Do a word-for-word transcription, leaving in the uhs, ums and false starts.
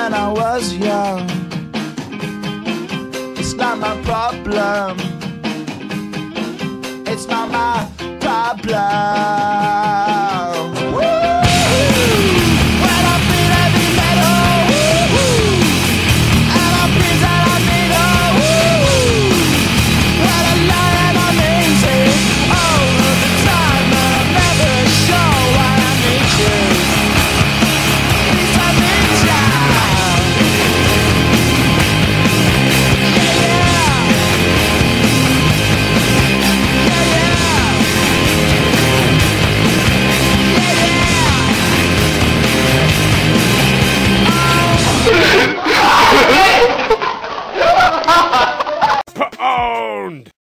when I was young. It's not my problem. It's not my problem. When I feel heavy metal, and I feel that I need a when I lie and I'm easy all of the time, and I'm never sure why I need you. Please let me down. Yeah, yeah. Yeah, yeah. Yeah, yeah. Pound!